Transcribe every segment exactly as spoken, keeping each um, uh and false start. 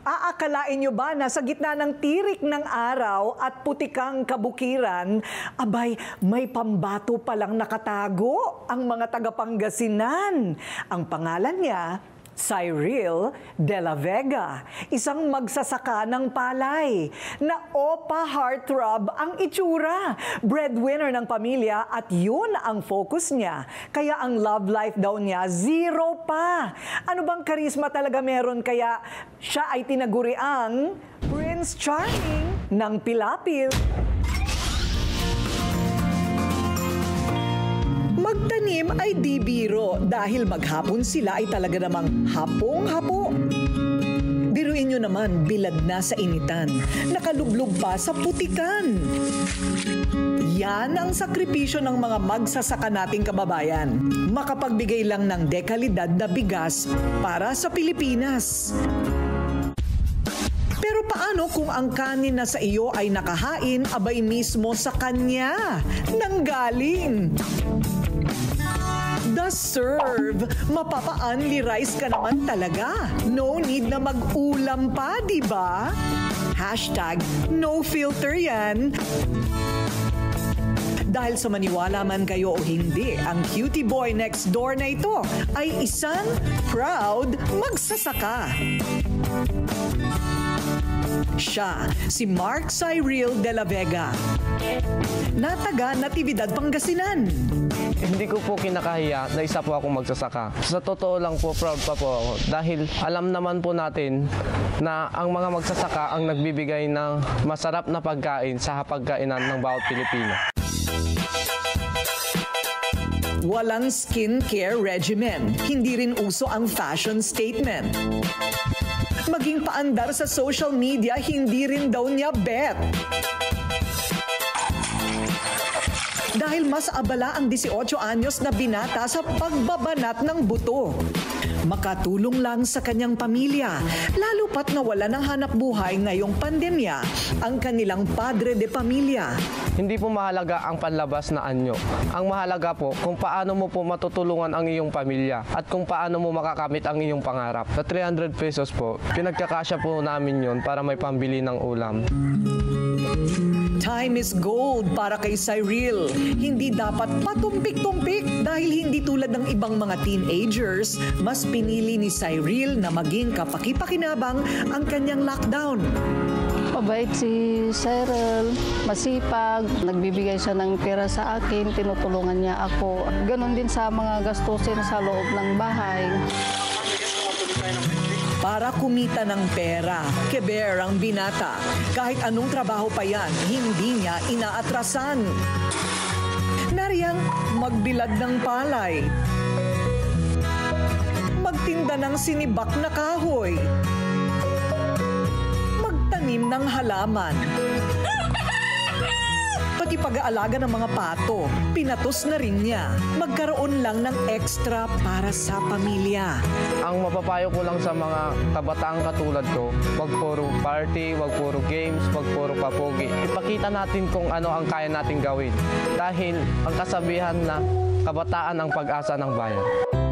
Aakalain nyo ba na sa gitna ng tirik ng araw at putikang kabukiran, abay, may pambato palang nakatago ang mga taga-Pangasinan. Ang pangalan niya, Cyril De La Vega, isang magsasaka ng palay na opa heartthrob ang itsura. Breadwinner ng pamilya at yun ang focus niya. Kaya ang love life daw niya, zero pa. Ano bang karisma talaga meron kaya siya ay tinaguri ang Prince Charming ng Pilapil? Magtanim ay di biro dahil maghapon sila ay talaga namang hapong-hapo. Biruin nyo naman, bilad na sa initan, nakalublog pa sa putikan. Yan ang sakripisyo ng mga magsasaka nating kababayan. Makapagbigay lang ng dekalidad na bigas para sa Pilipinas. Pero paano kung ang kanin na sa iyo ay nakahain abay mismo sa kanya nanggaling? The serve. Mapapa-only rice ka naman talaga. No need na mag-ulam pa, di ba? Hashtag no filter yan. Dahil sa maniwala man kayo o hindi, ang cutie boy next door na ito ay isang proud magsasaka. Siya, si Mark Cyril De La Vega, na taga Natividad, Pangasinan. Hindi ko po kinakahiya na isa po akong magsasaka. Sa totoo lang po, proud pa po ako. Dahil alam naman po natin na ang mga magsasaka ang nagbibigay ng masarap na pagkain sa hapagkainan ng bawat Pilipino. Walang skincare regimen. Hindi rin uso ang fashion statement. Maging paandar sa social media, hindi rin daw niya bet. Dahil mas abala ang eighteen anyos na binata sa pagbabanat ng buto. Makatulong lang sa kanyang pamilya, lalo pat nawala ng hanap buhay ngayong pandemya ang kanilang padre de pamilya. Hindi po mahalaga ang panlabas na anyo. Ang mahalaga po kung paano mo po matutulungan ang iyong pamilya at kung paano mo makakamit ang iyong pangarap. Sa three hundred pesos po, pinagkakasya po namin yon para may pambili ng ulam. Time is gold para kay Cyril. Hindi dapat patumpik-tumpik dahil hindi tulad ng ibang mga teenagers, mas pinili ni Cyril na maging kapaki-pakinabang ang kanyang lockdown. Mabait si Cyril, masipag, nagbibigay siya ng pera sa akin, tinutulungan niya ako. Ganon din sa mga gastusin sa loob ng bahay. Para kumita ng pera, keber ang binata. Kahit anong trabaho pa yan, hindi niya inaatrasan. Nariyang magbilad ng palay. Magtinda ng sinibak na kahoy. Magtanim ng halaman. Pati pag-aalaga ng mga pato, pinatos na rin niya. Magkaroon lang ng extra para sa pamilya. Ang mapapayo ko lang sa mga kabataang katulad ko, wag puro party, wag puro games, wag puro papogi. Ipakita natin kung ano ang kaya nating gawin. Dahil ang kasabihan na kabataan ang pag-asa ng bayan.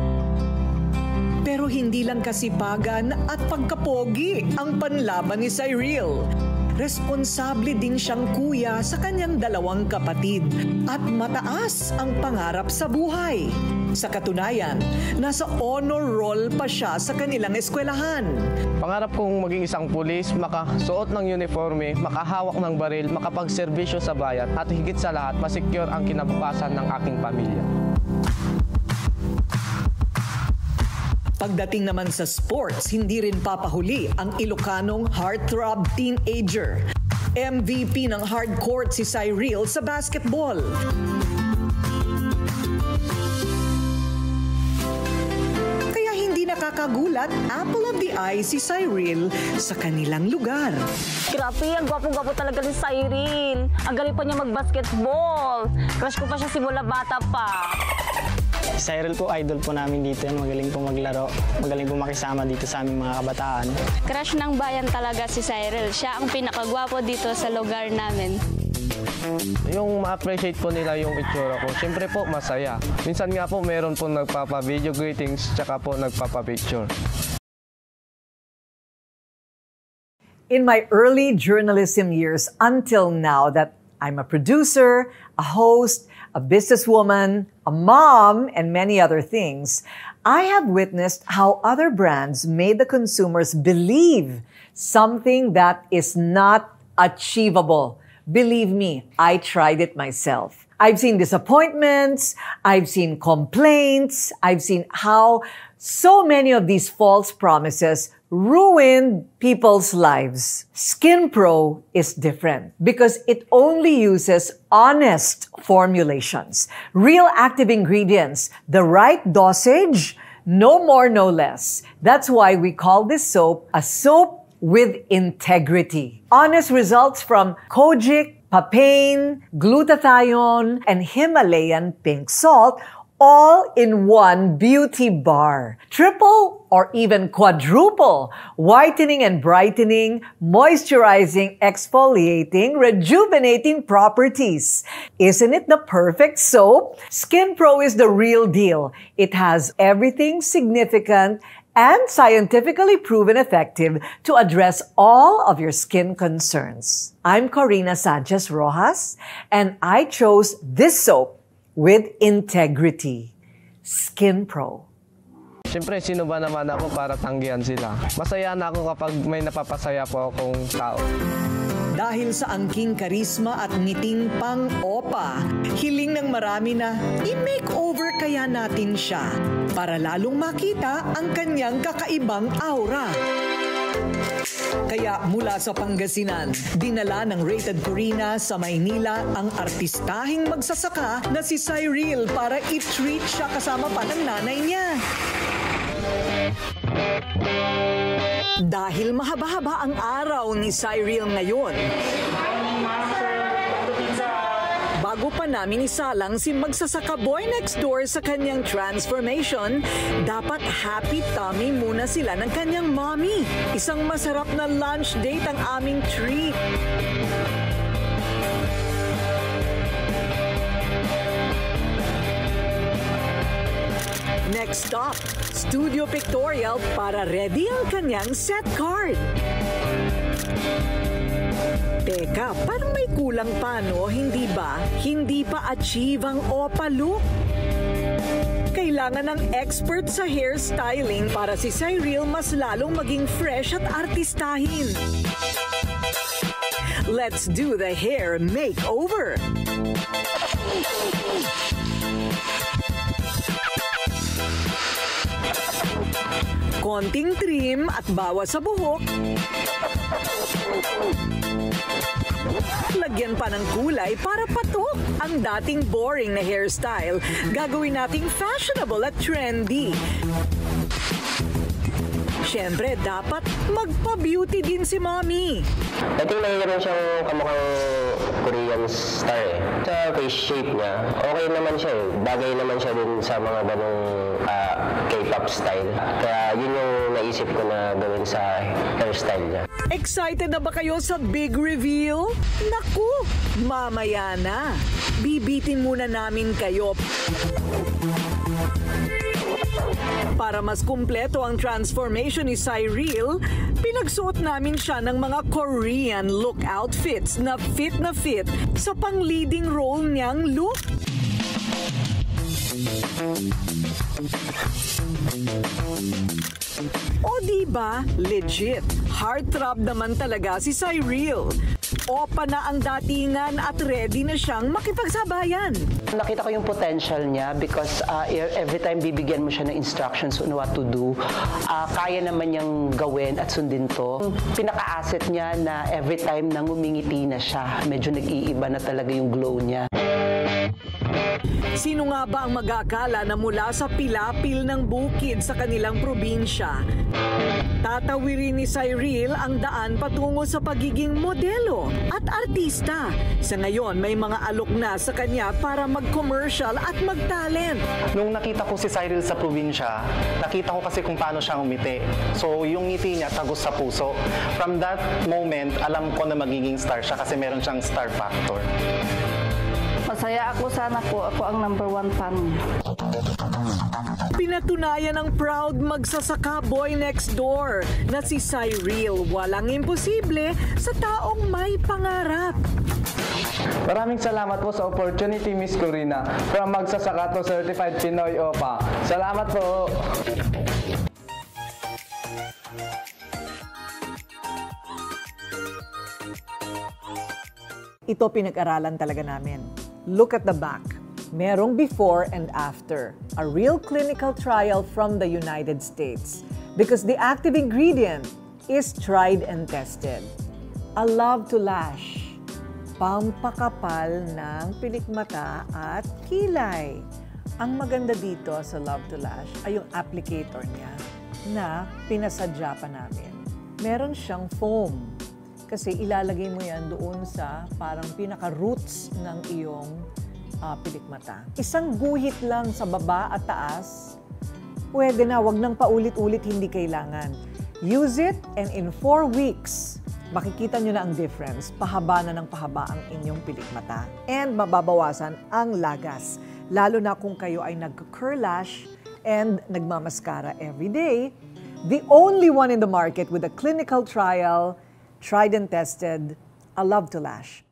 Pero hindi lang kasipagan at pagkapogi ang panlaban ni Cyril. Responsable din siyang kuya sa kanyang dalawang kapatid at mataas ang pangarap sa buhay. Sa katunayan, nasa honor roll pa siya sa kanilang eskwelahan. Pangarap kong maging isang pulis, makasuot ng uniforme, makahawak ng baril, makapagserbisyo sa bayan at higit sa lahat, masecure ang kinabukasan ng aking pamilya. Pagdating naman sa sports, hindi rin papahuli ang Ilocanong heartthrob teenager. M V P ng hardcourt si Cyril sa basketball. Kaya hindi nakakagulat, apple of the eye si Cyril sa kanilang lugar. Grabe, ang gwapo-gwapo talaga ni Cyril. Ang galing pa niya mag-basketball. Crush ko pa siya simula bata pa. Cyril po, idol po namin dito. Magaling po maglaro. Magaling po makisama dito sa aming mga kabataan. Crush ng bayan talaga si Cyril. Siya ang pinakagwapo dito sa lugar namin. Yung ma-appreciate po nila yung itsura ko, siyempre po masaya. Minsan nga po meron po nagpapa-video greetings tsaka po nagpapa-picture. in my early journalism years until now that I'm a producer, a host, a businesswoman, a mom, and many other things, I have witnessed how other brands made the consumers believe something that is not achievable. Believe me, I tried it myself. I've seen disappointments, I've seen complaints, I've seen how so many of these false promises ruined people's lives. SkinPro is different because it only uses honest formulations, real active ingredients, the right dosage, no more, no less. That's why we call this soap a soap with integrity. Honest results from kojic, papain, glutathione, and Himalayan pink salt, all in one beauty bar. Triple or even quadruple whitening and brightening, moisturizing, exfoliating, rejuvenating properties. Isn't it the perfect soap? SkinPro is the real deal. It has everything significant and scientifically proven effective to address all of your skin concerns. I'm Corina Sanchez Rojas, and I chose this soap with integrity. SkinPro. Siyempre, sino ba naman ako para tanggihan sila? Masaya na ako kapag may napapasaya po akong tao. Dahil sa angking karisma at ngiting pang-opa, hiling ng marami na i-makeover kaya natin siya para lalong makita ang kanyang kakaibang aura. Kaya mula sa Pangasinan, dinala ng Rated Corina sa Maynila ang artistahing magsasaka na si Cyril para i-treat siya kasama pa ng nanay niya. Dahil mahaba-haba ang araw ni Cyril ngayon, bago pa namin isalang si magsasaka boy next door sa kanyang transformation, dapat happy tummy muna sila ng kanyang mommy. Isang masarap na lunch date ang aming treat. Next stop, Studio Pictorial para ready ang kanyang set card. Teka, parang may kulang pa, no? Hindi ba? Hindi pa achieve ang opa look? Kailangan ng expert sa hairstyling para si Cyril mas lalong maging fresh at artistahin. Let's do the hair makeover! Konting trim at bawas sa buhok. Lagyan pa ng kulay para patok ang dating boring na hairstyle. Gagawin nating fashionable at trendy. Siyempre, dapat magpa-beauty din si Mommy. Dati mayroon siyang kamukhang Korean star eh. Sa face shape niya, okay naman siya eh. Bagay naman siya din sa mga ganong uh, K-pop style. Kaya yun yung naisip ko na gawin sa hairstyle niya. Excited na ba kayo sa big reveal? Naku, mamaya na. Bibitin muna namin kayo. Para mas kumpleto ang transformation ni Cyril, pinagsuot namin siya ng mga Korean look outfits na fit na fit sa pang-leading role niyang look. O diba, legit, heartthrob naman talaga si Cyril. Opa na ang datingan at ready na siyang makipagsabayan. Nakita ko yung potential niya because uh, every time bibigyan mo siya ng instructions on what to do, uh, kaya naman niyang gawin at sundin to. Pinaka-asset niya na every time nang umingiti na siya, medyo nag-iiba na talaga yung glow niya. Sino nga ba ang mag-aakala na mula sa pilapil ng bukid sa kanilang probinsya, tatawirin ni Cyril ang daan patungo sa pagiging modelo at artista. Sa ngayon, may mga alok na sa kanya para mag-commercial at mag-talent. Nung nakita ko si Cyril sa probinsya, nakita ko kasi kung paano siya umiti. So yung ngiti niya tagos sa puso. From that moment, alam ko na magiging star siya kasi meron siyang star factor. Masaya ako, sana po ako ang number one fan niya. Pinatunayan ng proud magsasaka boy next door na si Cyril. Walang imposible sa taong may pangarap. Maraming salamat po sa opportunity, Miss Corina, from Magsasaka to Certified Pinoy O P A. Salamat po! Ito pinag-aralan talaga namin. Look at the back. Merong before and after. A real clinical trial from the United States. Because the active ingredient is tried and tested. A Love to Lash. Pampakapal ng pilikmata at kilay. Ang maganda dito sa Love to Lash ay yung applicator niya na pinasadya pa namin. Meron siyang foam. Kasi ilalagay mo yan doon sa parang pinaka-roots ng iyong uh, pilikmata. Isang guhit lang sa baba at taas, pwede na, wag nang paulit-ulit, hindi kailangan. Use it and in four weeks, makikita nyo na ang difference. Pahaba na ng pahaba ang inyong pilikmata. And mababawasan ang lagas. Lalo na kung kayo ay nag-curl lash and nagmamaskara every day. The only one in the market with a clinical trial, tried and tested, A Love to Lash.